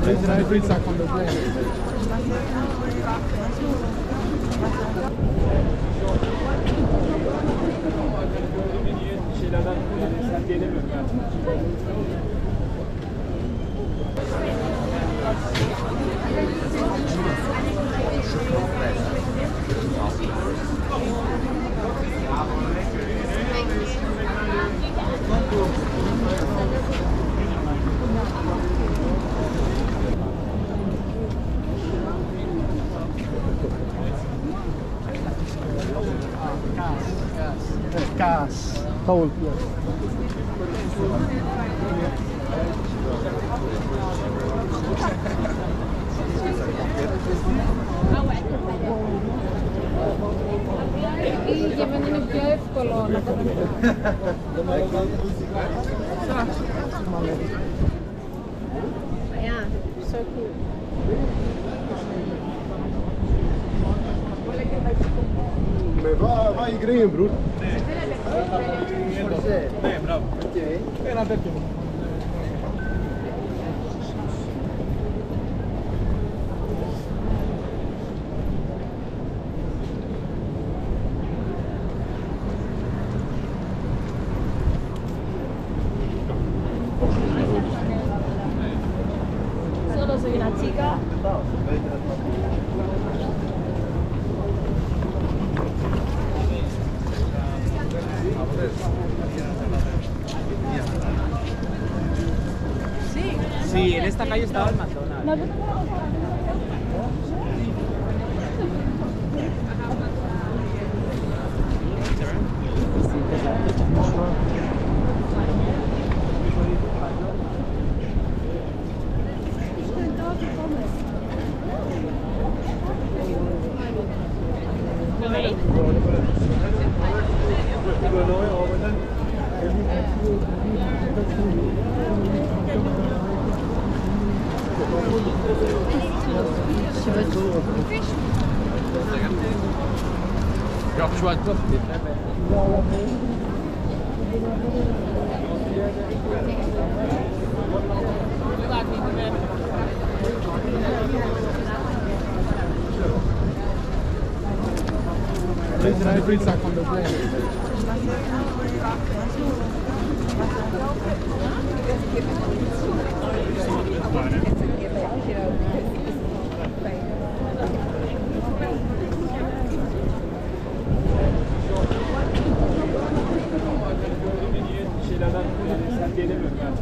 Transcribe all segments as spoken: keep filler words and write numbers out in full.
This is a pizza con the plane. Şeylerden sen diyemiyorum yani. Gas. Cold. Ή για μένα είναι πιο εύκολο να το Yeah, so cool. Va, vai green, bro. Nee, bravo. Ok. Era perché? Solo soy una chica. Sí, en esta calle estaba el McDonald's. Ja, şu an This is a pizza con the plane. Şeylerden sen diyemiyorum yani.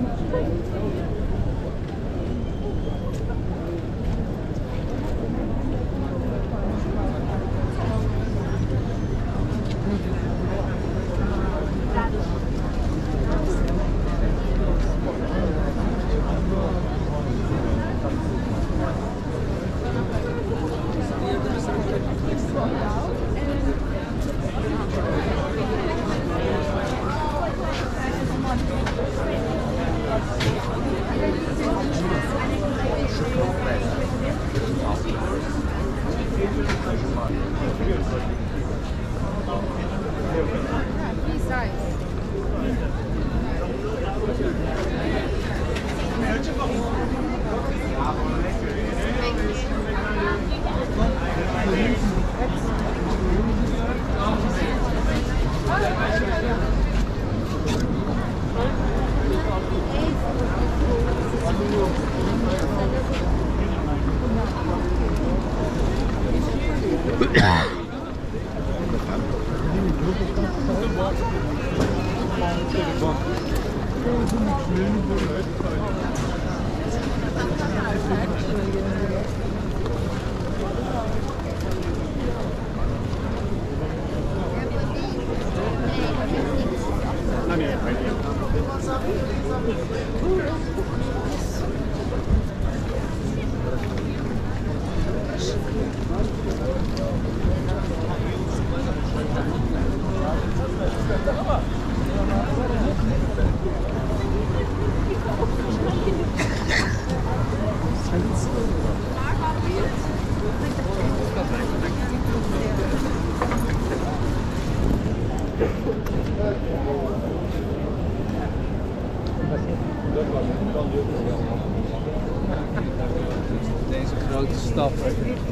Deze grote stappen.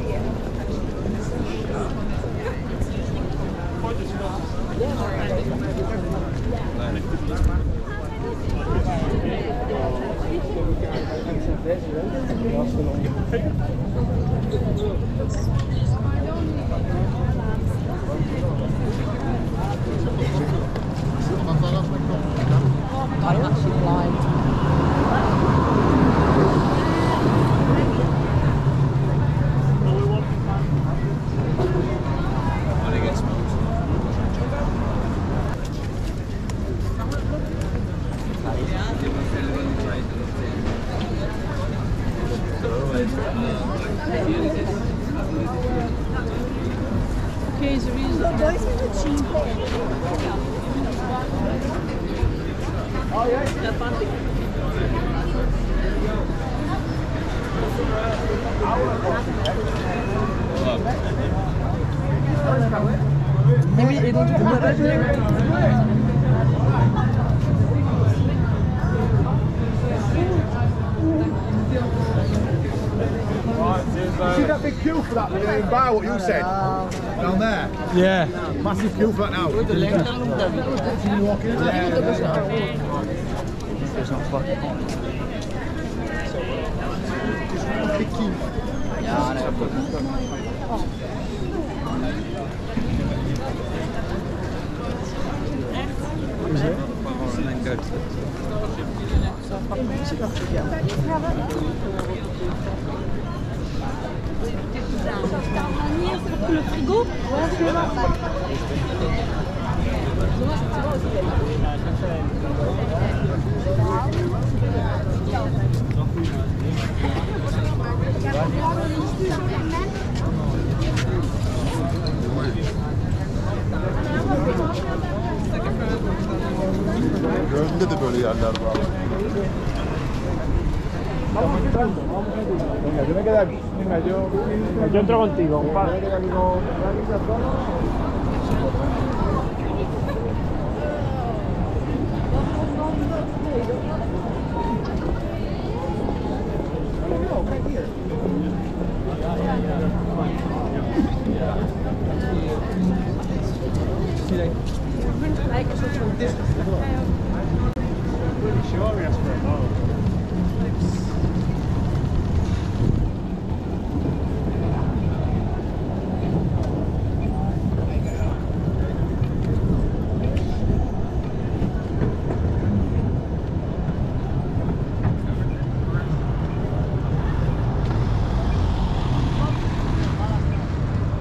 Che sorriso. Dois minutinhos. Et donc du coup, on va You see that big queue for that in bar, what you said? Down there? Yeah. Massive queue for that now. Can you walk in there? There's no fucking point. Big queue. Ja, nee. Le frigo? Gözünde de böyle yerler var. Venga, yo me quedo aquí. Venga, yo... Yo entro contigo, compadre.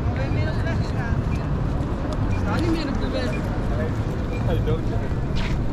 niet meer op de weg. Hij dood.